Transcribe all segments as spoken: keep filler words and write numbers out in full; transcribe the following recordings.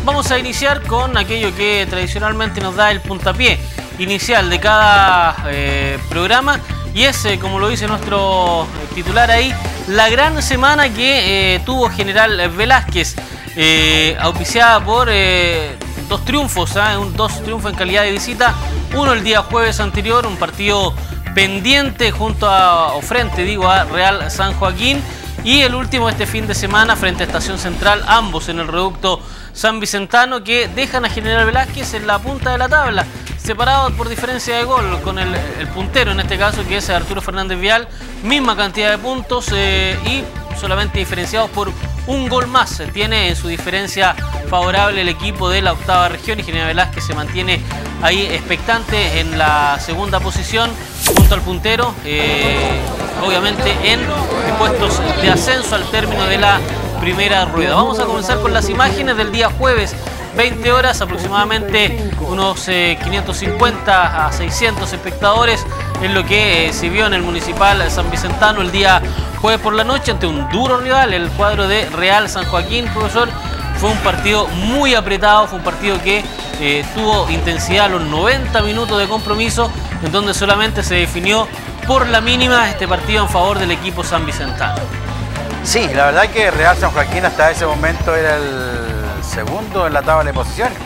vamos a iniciar con aquello que tradicionalmente nos da el puntapié inicial de cada eh, programa, y es, eh, como lo dice nuestro titular ahí, la gran semana que eh, tuvo General Velázquez, eh, auspiciada por eh, dos triunfos, ¿eh? un, dos triunfos en calidad de visita, uno el día jueves anterior, un partido pendiente junto a, o frente, digo, a Real San Joaquín, y el último este fin de semana frente a Estación Central, ambos en el reducto San Vicentano, que dejan a General Velázquez en la punta de la tabla, separado por diferencia de gol con el, el puntero en este caso, que es Arturo Fernández Vial, misma cantidad de puntos eh, y solamente diferenciados por un gol más. Tiene en su diferencia favorable el equipo de la octava región, y General Velázquez se mantiene ahí expectante en la segunda posición junto al puntero, eh, obviamente en puestos de ascenso al término de la primera rueda. Vamos a comenzar con las imágenes del día jueves, veinte horas, aproximadamente unos eh, quinientos cincuenta a seiscientos espectadores en lo que eh, se vio en el Municipal San Vicentano el día jueves por la noche ante un duro rival, el cuadro de Real San Joaquín, profesor. Fue un partido muy apretado, fue un partido que eh, tuvo intensidad a los noventa minutos de compromiso, en donde solamente se definió por la mínima este partido en favor del equipo san vicentano. Sí, la verdad que Real San Joaquín hasta ese momento era el segundo en la tabla de posiciones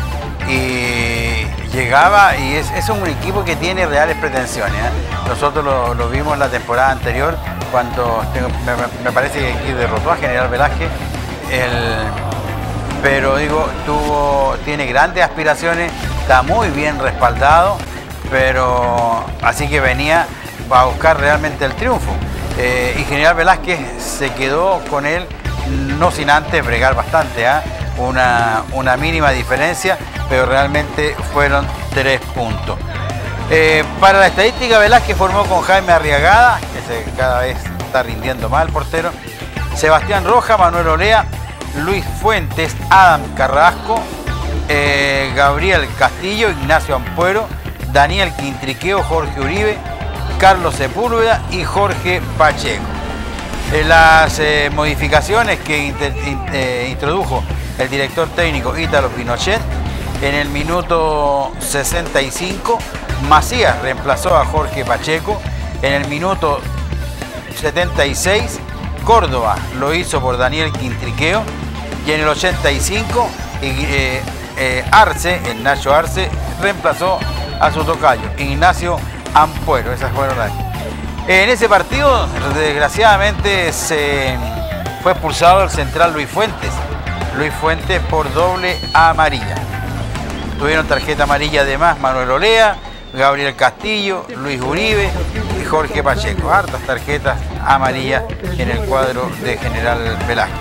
y llegaba, y es, es un equipo que tiene reales pretensiones, ¿eh? Nosotros lo, lo vimos la temporada anterior cuando tengo, me, me parece que aquí derrotó a General Velázquez, el, pero digo, tuvo, tiene grandes aspiraciones, está muy bien respaldado, pero así que venía a buscar realmente el triunfo. Eh, y General Velázquez se quedó con él, no sin antes bregar bastante, ¿eh? una, una mínima diferencia, pero realmente fueron tres puntos. Eh, para la estadística, Velázquez formó con Jaime Arriagada, que se, cada vez está rindiendo mal el portero, Sebastián Roja, Manuel Olea, Luis Fuentes, Adam Carrasco, eh, Gabriel Castillo, Ignacio Ampuero, Daniel Quintriqueo, Jorge Uribe, Carlos Sepúlveda y Jorge Pacheco. Eh, las eh, modificaciones que inter, in, eh, introdujo el director técnico Ítalo Pinochet: en el minuto sesenta y cinco, Macías reemplazó a Jorge Pacheco. En el minuto setenta y seis, Córdoba lo hizo por Daniel Quintriqueo. Y en el ochenta y cinco, eh, eh, Arce, el Nacho Arce, reemplazó a su tocayo, Ignacio Ampuero. Esas fueron las. En ese partido, desgraciadamente, se fue expulsado el central Luis Fuentes. Luis Fuentes por doble amarilla. Tuvieron tarjeta amarilla además Manuel Olea, Gabriel Castillo, Luis Uribe y Jorge Pacheco. Hartas tarjetas amarillas en el cuadro de General Velázquez.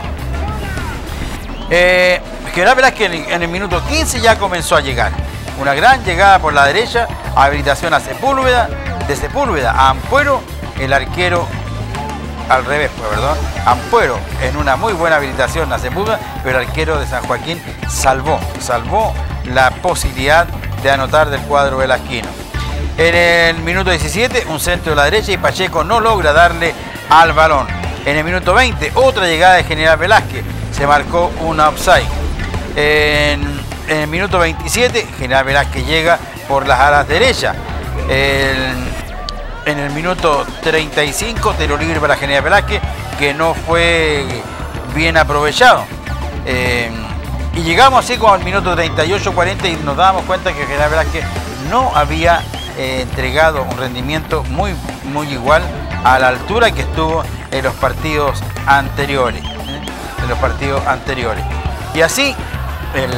Eh, General Velázquez en, en el minuto quince ya comenzó a llegar. Una gran llegada por la derecha, habilitación a Sepúlveda, de Sepúlveda a Ampuero, el arquero, al revés, pues, perdón, Ampuero en una muy buena habilitación a Sepúlveda, pero el arquero de San Joaquín salvó, salvó la posibilidad de anotar del cuadro velazquino. En el minuto diecisiete, un centro de la derecha y Pacheco no logra darle al balón. En el minuto veinte, otra llegada de General Velázquez, se marcó una offside. En En el minuto veintisiete, General Velázquez llega por las alas derechas. El, en el minuto treinta y cinco, tiro libre para General Velázquez, que no fue bien aprovechado. Eh, y llegamos así como al minuto treinta y ocho cuarenta y nos dábamos cuenta que General Velázquez no había eh, entregado un rendimiento muy, muy igual a la altura que estuvo en los partidos anteriores. ¿eh? En los partidos anteriores. Y así, el...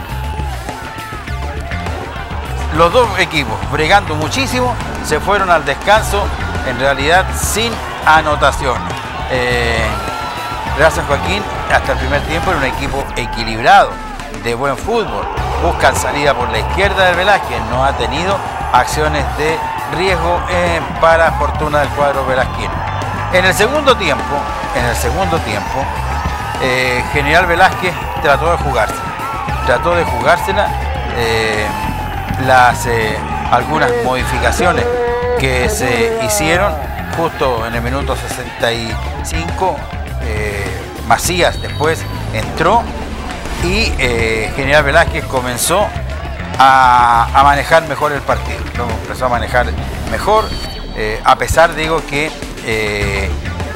los dos equipos, bregando muchísimo, se fueron al descanso, en realidad sin anotación. Eh, Real San Joaquín, hasta el primer tiempo, era un equipo equilibrado, de buen fútbol. Buscan salida por la izquierda del Velázquez, no ha tenido acciones de riesgo eh, para fortuna del cuadro velazquino. En el segundo tiempo, en el segundo tiempo, eh, General Velázquez trató de jugársela, trató de jugársela. Eh, las eh, algunas modificaciones que se hicieron justo en el minuto sesenta y cinco, eh, Macías después entró y eh, General Velázquez comenzó a, a manejar mejor el partido, lo empezó a manejar mejor, eh, a pesar, digo, que eh,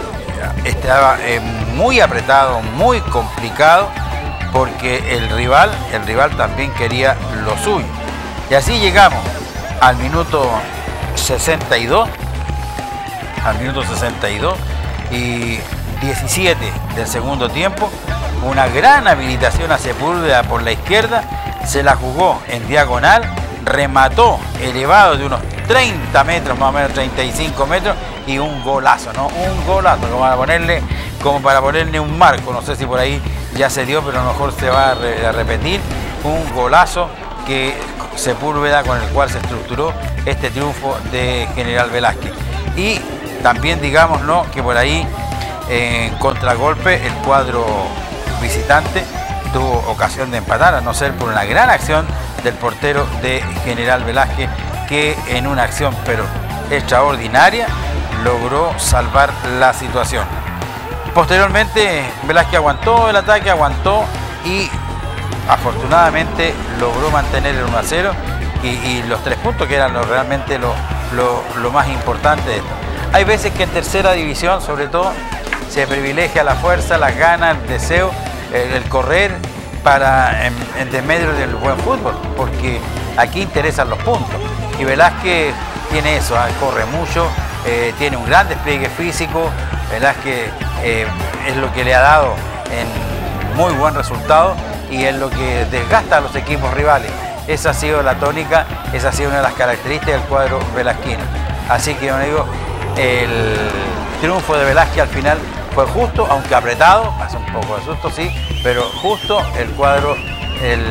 estaba eh, muy apretado, muy complicado, porque el rival, el rival también quería lo suyo. Y así llegamos al minuto sesenta y dos, al minuto sesenta y dos y diecisiete del segundo tiempo, una gran habilitación a Sepúlveda por la izquierda, se la jugó en diagonal, remató elevado de unos treinta metros, más o menos treinta y cinco metros, y un golazo, ¿no? Un golazo, como para ponerle, como para ponerle un marco, no sé si por ahí ya se dio, pero a lo mejor se va a, re a repetir, un golazo que Sepúlveda, con el cual se estructuró este triunfo de General Velázquez. Y también, digámoslo, que por ahí en contragolpe el cuadro visitante tuvo ocasión de empatar, a no ser por una gran acción del portero de General Velázquez, que en una acción pero extraordinaria logró salvar la situación. Posteriormente Velázquez aguantó el ataque, aguantó y afortunadamente logró mantener el uno a cero y, y los tres puntos, que eran lo, realmente lo, lo, lo más importante de esto. Hay veces que en tercera división, sobre todo, se privilegia la fuerza, las ganas, el deseo, el, el correr para en, en desmedro del buen fútbol, porque aquí interesan los puntos. Y Velázquez tiene eso, ¿eh? Corre mucho, eh, tiene un gran despliegue físico. Velázquez eh, es lo que le ha dado en muy buen resultado y es lo que desgasta a los equipos rivales. Esa ha sido la tónica, esa ha sido una de las características del cuadro velazquino. Así que, yo digo, el triunfo de Velázquez al final fue justo, aunque apretado, pasó un poco de susto, sí, pero justo el cuadro, el,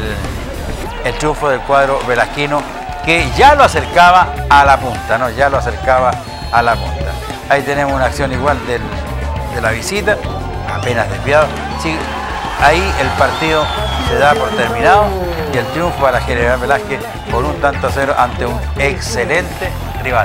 el triunfo del cuadro velazquino, que ya lo acercaba a la punta, ¿no? Ya lo acercaba a la punta. Ahí tenemos una acción igual del, de la visita, apenas desviado. Sí, ahí el partido se da por terminado y el triunfo para General Velázquez por un tanto a cero ante un excelente rival.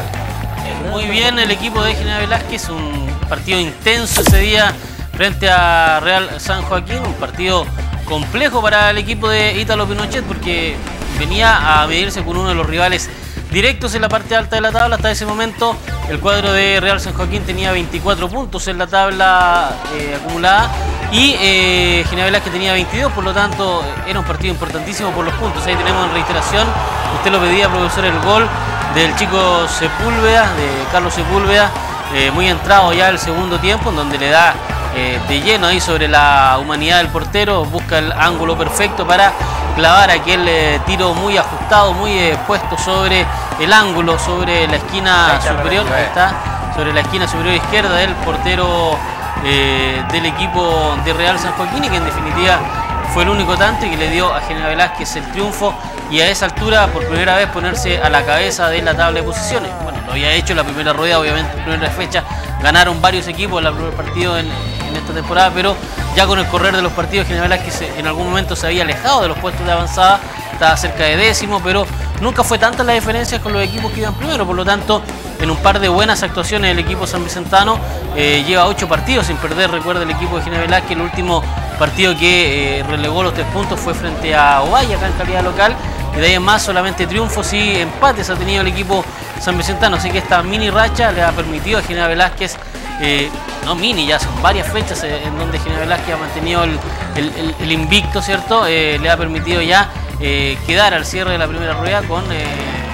Muy bien el equipo de General Velázquez, un partido intenso ese día frente a Real San Joaquín, un partido complejo para el equipo de Ítalo Pinochet porque venía a medirse con uno de los rivales directos en la parte alta de la tabla. Hasta ese momento el cuadro de Real San Joaquín tenía veinticuatro puntos en la tabla eh, acumulada y eh, General Velázquez tenía veintidós, por lo tanto era un partido importantísimo por los puntos. Ahí tenemos en reiteración, usted lo pedía, profesor, el gol del chico Sepúlveda, de Carlos Sepúlveda, eh, muy entrado ya el segundo tiempo, en donde le da eh, de lleno ahí sobre la humanidad del portero, busca el ángulo perfecto para clavar aquel eh, tiro muy ajustado, muy eh, puesto sobre el ángulo, sobre la esquina superior, ahí está, sobre la esquina superior izquierda del portero eh, del equipo de Real San Joaquín, y que en definitiva fue el único tanto y que le dio a General Velázquez el triunfo y a esa altura por primera vez ponerse a la cabeza de la tabla de posiciones. Bueno, lo había hecho en la primera rueda, obviamente en primera fecha ganaron varios equipos en el primer partido en, en esta temporada, pero ya con el correr de los partidos General Velázquez en algún momento se había alejado de los puestos de avanzada, estaba cerca de décimo, pero nunca fue tanta la diferencia con los equipos que iban primero. Por lo tanto, en un par de buenas actuaciones el equipo sanvicentano eh, lleva ocho partidos sin perder. Recuerda el equipo de General Velázquez, el último partido que eh, relegó los tres puntos fue frente a Ovalle, acá en calidad local, y de ahí en más solamente triunfos y empates ha tenido el equipo sanvicentano. Así que esta mini racha le ha permitido a General Velázquez, eh, no mini, ya son varias fechas eh, en donde General Velázquez ha mantenido el, el, el, el invicto, ¿cierto? Eh, le ha permitido ya eh, quedar al cierre de la primera rueda con eh,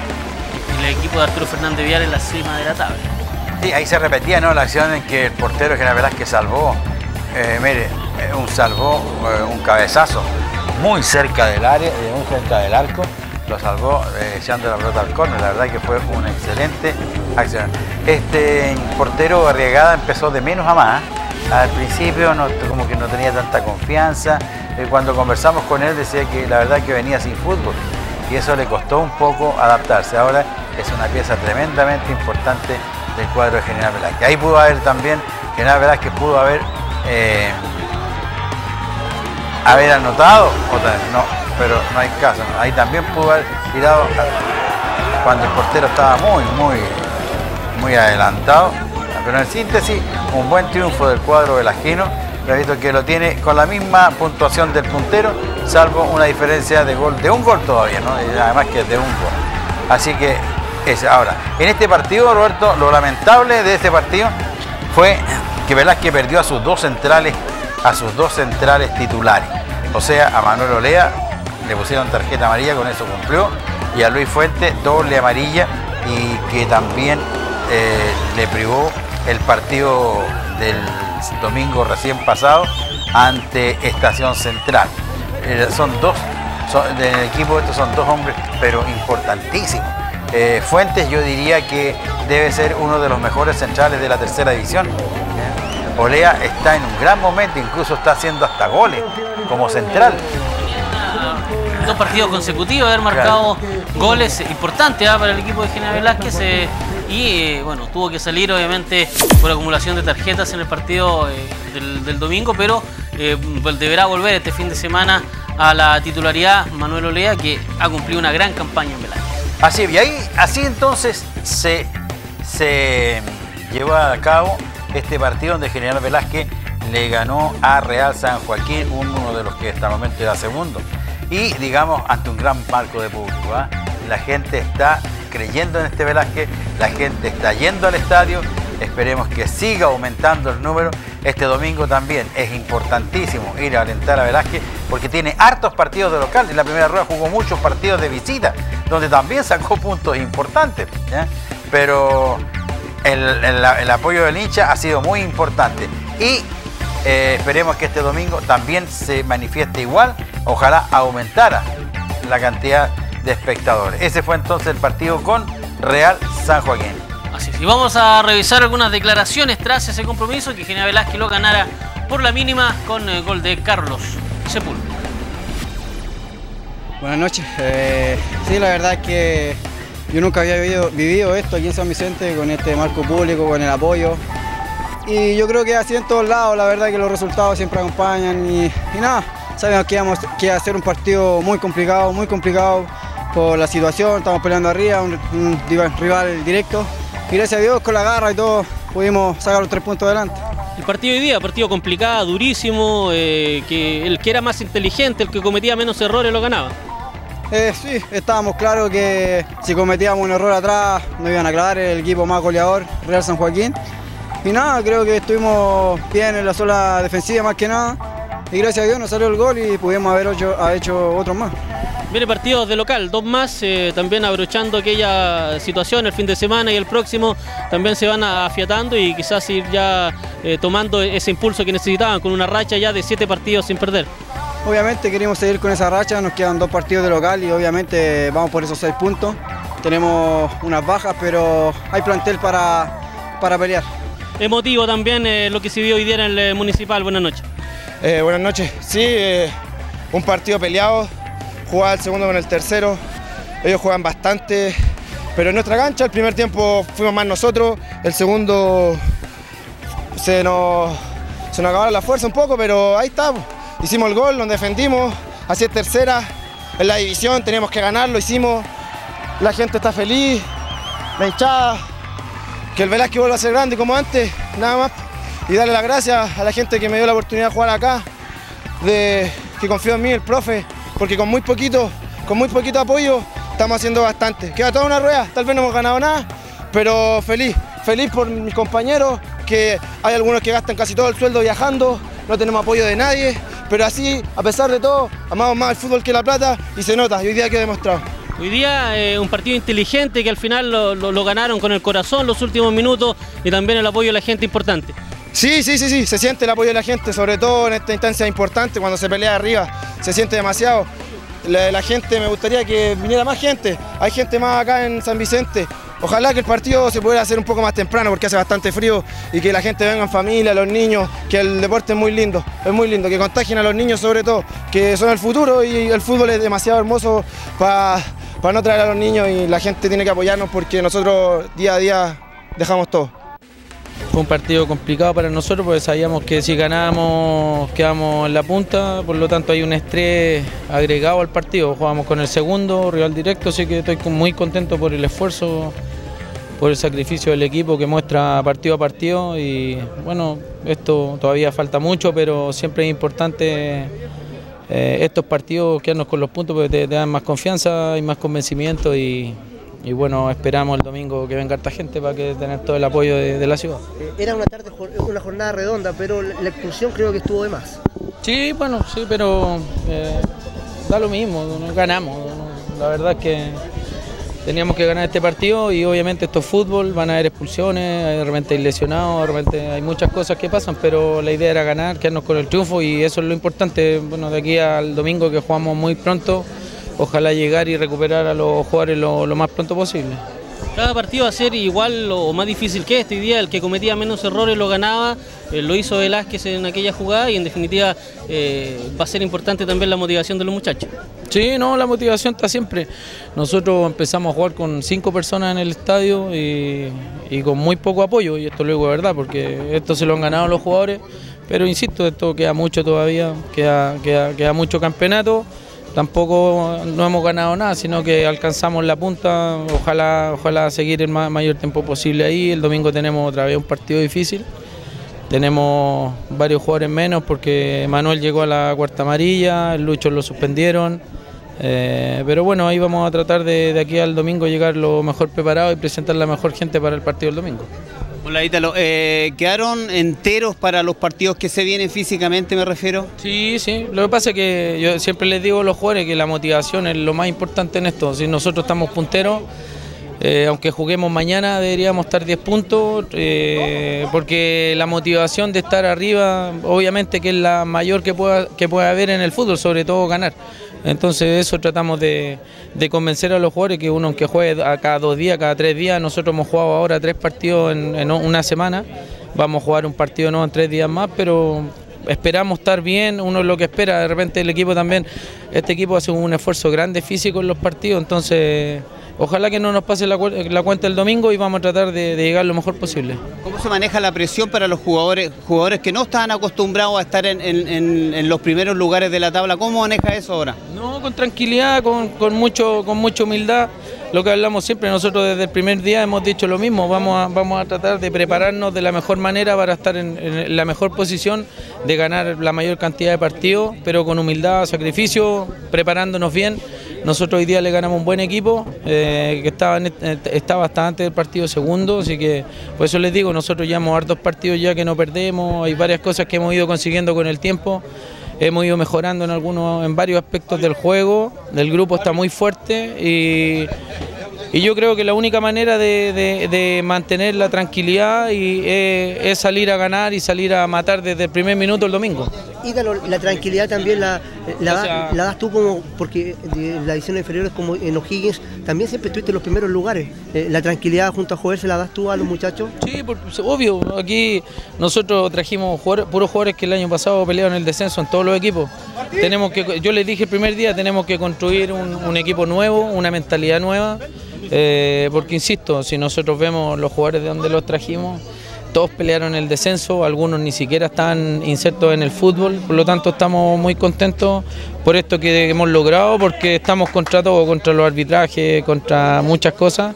el equipo de Arturo Fernández Vial en la cima de la tabla. Sí, ahí se repetía, ¿no?, la acción en que el portero General Velázquez salvó, eh, mire, un salvó eh, un cabezazo muy cerca del área, muy cerca del arco, lo salvó eh, echando la pelota al córner. La verdad que fue una excelente acción. Este portero Arriagada empezó de menos a más. Al principio no, como que no tenía tanta confianza. Eh, cuando conversamos con él decía que la verdad que venía sin fútbol y eso le costó un poco adaptarse. Ahora es una pieza tremendamente importante del cuadro de General Velázquez. Ahí pudo haber también, General Velázquez pudo haber eh, haber anotado otra vez, no, pero no hay caso, ¿no? Ahí también pudo haber tirado cuando el portero estaba muy, muy, muy adelantado. Pero en síntesis, un buen triunfo del cuadro velazquino repito, que lo tiene con la misma puntuación del puntero, salvo una diferencia de gol, de un gol todavía, ¿no? Y además que de un gol. Así que es ahora. En este partido, Roberto, lo lamentable de este partido fue que Velázquez perdió a sus dos centrales, a sus dos centrales titulares. O sea, a Manuel Olea le pusieron tarjeta amarilla, con eso cumplió, y a Luis Fuentes doble amarilla, y que también eh, le privó el partido del domingo recién pasado ante Estación Central. Eh, son dos, son, del equipo estos son dos hombres, pero importantísimos. Eh, Fuentes yo diría que debe ser uno de los mejores centrales de la tercera división. Olea está en un gran momento, incluso está haciendo hasta goles como central. Dos partidos consecutivos, haber marcado claro. goles importantes ¿eh? para el equipo de General Velázquez eh, y eh, bueno, tuvo que salir obviamente por acumulación de tarjetas en el partido eh, del, del domingo, pero eh, deberá volver este fin de semana a la titularidad Manuel Olea, que ha cumplido una gran campaña en Velázquez. Así, y ahí, así entonces se, se llevó a cabo este partido donde General Velázquez le ganó a Real San Joaquín, uno de los que hasta el momento era segundo. Y digamos, ante un gran marco de público. ¿eh? La gente está creyendo en este Velázquez, la gente está yendo al estadio, esperemos que siga aumentando el número. Este domingo también es importantísimo ir a alentar a Velázquez porque tiene hartos partidos de local. En la primera rueda jugó muchos partidos de visita, donde también sacó puntos importantes. ¿eh? Pero el, el, el apoyo del hincha ha sido muy importante. Y eh, esperemos que este domingo también se manifieste igual. Ojalá aumentara la cantidad de espectadores. Ese fue entonces el partido con Real San Joaquín. Así es, y vamos a revisar algunas declaraciones tras ese compromiso, que General Velázquez lo ganara por la mínima con el gol de Carlos Sepúlveda. Buenas noches. Eh, sí, la verdad es que yo nunca había vivido, vivido esto aquí en San Vicente, con este marco público, con el apoyo. Y yo creo que así en todos lados, la verdad que los resultados siempre acompañan y, y nada. Sabemos que íbamos que iba a ser un partido muy complicado, muy complicado por la situación, estamos peleando arriba, un, un rival directo. Y gracias a Dios, con la garra y todo, pudimos sacar los tres puntos adelante. El partido de hoy día, partido complicado, durísimo, eh, que el que era más inteligente, el que cometía menos errores, lo ganaba. Eh, sí, estábamos claros que si cometíamos un error atrás, nos iban a clavar el equipo más goleador, Real San Joaquín. Y nada, creo que estuvimos bien en la zona defensiva más que nada. Y gracias a Dios nos salió el gol y pudimos haber hecho, haber hecho otros más. Viene partidos de local, dos más, eh, también abrochando aquella situación el fin de semana, y el próximo también se van afiatando y quizás ir ya eh, tomando ese impulso que necesitaban, con una racha ya de siete partidos sin perder. Obviamente queremos seguir con esa racha, nos quedan dos partidos de local y obviamente vamos por esos seis puntos. Tenemos unas bajas, pero hay plantel para, para pelear. Emotivo también eh, lo que se vio hoy día en el eh, Municipal. Buenas noches. Eh, buenas noches. Sí, eh, un partido peleado, jugaba el segundo con el tercero, ellos juegan bastante, pero en nuestra cancha el primer tiempo fuimos más nosotros, el segundo se nos, se nos acabaron la fuerza un poco, pero ahí estamos, hicimos el gol, nos defendimos, así es tercera, en la división teníamos que ganar, lo hicimos, la gente está feliz, la hinchada, que el Velázquez vuelva a ser grande como antes, nada más. Y darle las gracias a la gente que me dio la oportunidad de jugar acá, de, que confió en mí, el profe, porque con muy poquito, con muy poquito apoyo estamos haciendo bastante. Queda toda una rueda, tal vez no hemos ganado nada, pero feliz, feliz por mis compañeros, que hay algunos que gastan casi todo el sueldo viajando, no tenemos apoyo de nadie, pero así, a pesar de todo, amamos más el fútbol que la plata y se nota, y hoy día queda demostrado. Hoy día eh, un partido inteligente que al final lo, lo, lo ganaron con el corazón los últimos minutos, y también el apoyo de la gente importante. Sí, sí, sí, sí, se siente el apoyo de la gente, sobre todo en esta instancia importante, cuando se pelea arriba, se siente demasiado. La, la gente, me gustaría que viniera más gente, hay gente más acá en San Vicente. Ojalá que el partido se pudiera hacer un poco más temprano porque hace bastante frío, y que la gente venga en familia, los niños, que el deporte es muy lindo, es muy lindo, que contagien a los niños sobre todo, que son el futuro, y el fútbol es demasiado hermoso para pa no traer a los niños, y la gente tiene que apoyarnos porque nosotros día a día dejamos todo. Fue un partido complicado para nosotros porque sabíamos que si ganábamos quedamos en la punta, por lo tanto hay un estrés agregado al partido. Jugamos con el segundo rival directo, así que estoy muy contento por el esfuerzo por el sacrificio del equipo que muestra partido a partido y bueno, esto todavía falta mucho, pero siempre es importante eh, estos partidos quedarnos con los puntos porque te, te dan más confianza y más convencimiento y, y bueno, esperamos el domingo que venga harta gente para que tener todo el apoyo de, de la ciudad. Era una tarde, una jornada redonda, pero la expulsión creo que estuvo de más. Sí, bueno, sí, pero eh, da lo mismo, no ganamos, no, la verdad es que teníamos que ganar este partido y obviamente esto es fútbol, van a haber expulsiones, de repente hay lesionados, de repente hay muchas cosas que pasan, pero la idea era ganar, quedarnos con el triunfo y eso es lo importante. Bueno, de aquí al domingo que jugamos muy pronto, ojalá llegar y recuperar a los jugadores lo, lo más pronto posible. Cada partido va a ser igual o más difícil que este. Hoy día el que cometía menos errores lo ganaba, eh, lo hizo Velázquez en aquella jugada y en definitiva eh, va a ser importante también la motivación de los muchachos. Sí, no, la motivación está siempre. Nosotros empezamos a jugar con cinco personas en el estadio y, y con muy poco apoyo, y esto lo digo de verdad, porque esto se lo han ganado los jugadores, pero insisto, esto queda mucho todavía, queda, queda, queda mucho campeonato. Tampoco no hemos ganado nada, sino que alcanzamos la punta, ojalá, ojalá seguir el mayor tiempo posible ahí. El domingo tenemos otra vez un partido difícil, tenemos varios jugadores menos porque Manuel llegó a la cuarta amarilla, el Lucho lo suspendieron, eh, pero bueno, ahí vamos a tratar de, de aquí al domingo llegar lo mejor preparado y presentar la mejor gente para el partido del domingo. Hola Ítalo, eh, ¿quedaron enteros para los partidos que se vienen físicamente, me refiero? Sí, sí, lo que pasa es que yo siempre les digo a los jugadores que la motivación es lo más importante en esto. Si nosotros estamos punteros, eh, aunque juguemos mañana deberíamos estar diez puntos, eh, porque la motivación de estar arriba obviamente que es la mayor que pueda, que pueda haber en el fútbol, sobre todo ganar. Entonces eso tratamos de, de convencer a los jugadores que uno aunque juegue a cada dos días, cada tres días, nosotros hemos jugado ahora tres partidos en, en una semana, vamos a jugar un partido nuevo en tres días más, pero esperamos estar bien, uno es lo que espera, de repente el equipo también, este equipo hace un esfuerzo grande físico en los partidos, entonces ojalá que no nos pase la, la cuenta el domingo y vamos a tratar de, de llegar lo mejor posible. ¿Cómo se maneja la presión para los jugadores jugadores que no estaban acostumbrados a estar en, en, en los primeros lugares de la tabla? ¿Cómo maneja eso ahora? No, con tranquilidad, con, con, mucho, con mucha humildad. Lo que hablamos siempre, nosotros desde el primer día hemos dicho lo mismo, vamos a, vamos a tratar de prepararnos de la mejor manera para estar en, en la mejor posición de ganar la mayor cantidad de partidos, pero con humildad, sacrificio, preparándonos bien. Nosotros hoy día le ganamos un buen equipo, eh, que estaba, en, estaba hasta antes del partido segundo, así que por eso les digo, nosotros llevamos hartos partidos ya que no perdemos, hay varias cosas que hemos ido consiguiendo con el tiempo, hemos ido mejorando en algunos, en varios aspectos del juego, el grupo está muy fuerte y, y yo creo que la única manera de, de, de mantener la tranquilidad y, eh, es salir a ganar y salir a matar desde el primer minuto el domingo. Ítalo, la tranquilidad también la, la, O sea, la das tú como, porque de la edición inferior es como en O'Higgins, también siempre estuviste en los primeros lugares. Eh, la tranquilidad junto a Joel, ¿se la das tú a los muchachos? Sí, por, obvio, aquí nosotros trajimos jugadores, puros jugadores que el año pasado pelearon el descenso en todos los equipos. Tenemos que, yo les dije el primer día, tenemos que construir un, un equipo nuevo, una mentalidad nueva, eh, porque insisto, si nosotros vemos los jugadores de donde los trajimos, todos pelearon el descenso, algunos ni siquiera están insertos en el fútbol, por lo tanto estamos muy contentos por esto que hemos logrado, porque estamos contra todo, contra los arbitrajes, contra muchas cosas,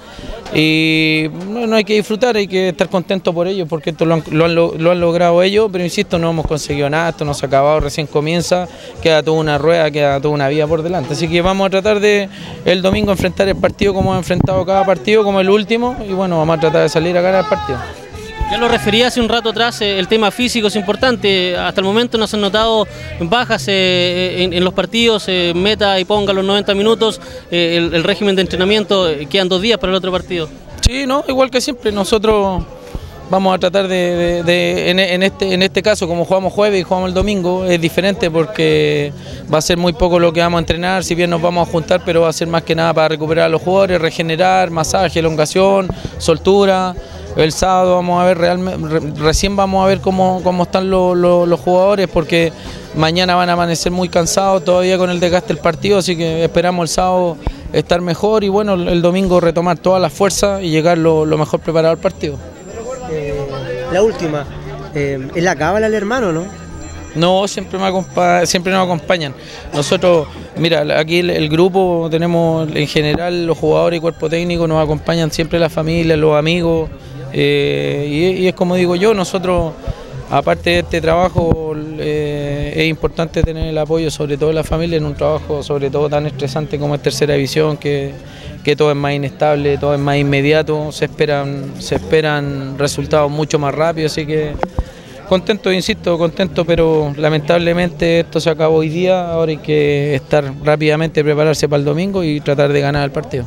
y no, no hay que disfrutar, hay que estar contentos por ellos, porque esto lo han, lo, han, lo han logrado ellos, pero insisto, no hemos conseguido nada, esto no se ha acabado, recién comienza, queda toda una rueda, queda toda una vida por delante, así que vamos a tratar de el domingo enfrentar el partido como hemos enfrentado cada partido, como el último, y bueno, vamos a tratar de salir a ganar el partido. Ya lo refería hace un rato atrás, eh, el tema físico es importante. Hasta el momento no se han notado bajas eh, en, en los partidos, eh, meta y ponga los noventa minutos, eh, el, el régimen de entrenamiento, eh, quedan dos días para el otro partido. Sí, no, igual que siempre, nosotros vamos a tratar de, de, de en, en, este, en este caso, como jugamos jueves y jugamos el domingo, es diferente porque va a ser muy poco lo que vamos a entrenar, si bien nos vamos a juntar, pero va a ser más que nada para recuperar a los jugadores, regenerar, masaje, elongación, soltura. El sábado vamos a ver realmente, re, recién vamos a ver cómo, cómo están lo, lo, los jugadores, porque mañana van a amanecer muy cansados todavía con el desgaste del partido, así que esperamos el sábado estar mejor y bueno, el, el domingo retomar todas las fuerzas y llegar lo, lo mejor preparado al partido. Eh, la última, eh, es la cábala el hermano, ¿no? No, siempre, me acompa siempre nos acompañan. Nosotros, mira, aquí el, el grupo tenemos en general los jugadores y cuerpo técnico, nos acompañan siempre la familia, los amigos, eh, y, y es como digo yo, nosotros, aparte de este trabajo, eh, es importante tener el apoyo, sobre todo de la familia, en un trabajo sobre todo tan estresante como es Tercera División, que, que todo es más inestable, todo es más inmediato, se esperan, se esperan resultados mucho más rápidos, así que contento, insisto, contento, pero lamentablemente esto se acabó hoy día, ahora hay que estar rápidamente, prepararse para el domingo y tratar de ganar el partido.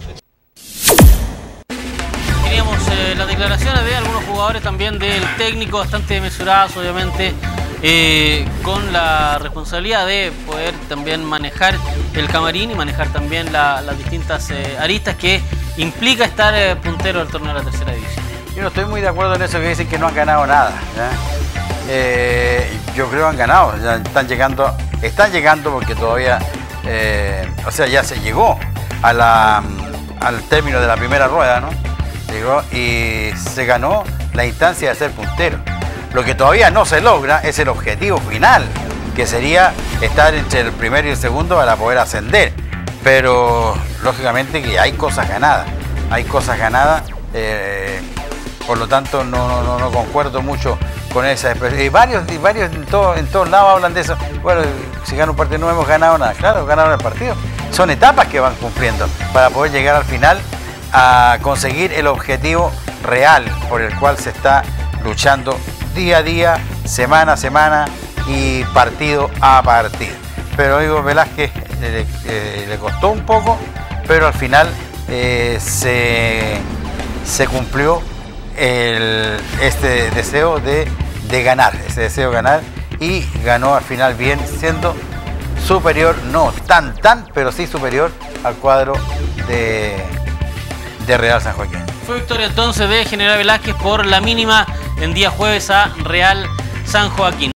Teníamos eh, las declaraciones de algunos jugadores también del técnico, bastante mesuradas obviamente, eh, con la responsabilidad de poder también manejar el camarín y manejar también la, las distintas eh, aristas que implica estar eh, puntero del torneo de la Tercera División. Yo no estoy muy de acuerdo en eso que dicen que no han ganado nada, ¿ya? Eh, yo creo que han ganado, ya están llegando, están llegando porque todavía, eh, o sea, ya se llegó a la, al término de la primera rueda, ¿no? Llegó y se ganó la instancia de ser puntero. Lo que todavía no se logra es el objetivo final, que sería estar entre el primero y el segundo para poder ascender. Pero lógicamente que hay cosas ganadas, hay cosas ganadas, eh, por lo tanto no, no, no concuerdo mucho con esa expresión. Y varios, y varios en, todo, en todos lados hablan de eso. Bueno, si gana un partido no hemos ganado nada. Claro, ganaron el partido. Son etapas que van cumpliendo para poder llegar al final a conseguir el objetivo real por el cual se está luchando día a día, semana a semana y partido a partido. Pero digo, Velázquez le, eh, le costó un poco, pero al final eh, se, se cumplió El, este deseo de, de ganar, ese deseo de ganar, y ganó al final bien, siendo superior, no tan tan, pero sí superior al cuadro de, de Real San Joaquín. Fue victoria entonces de General Velázquez por la mínima en día jueves a Real San Joaquín.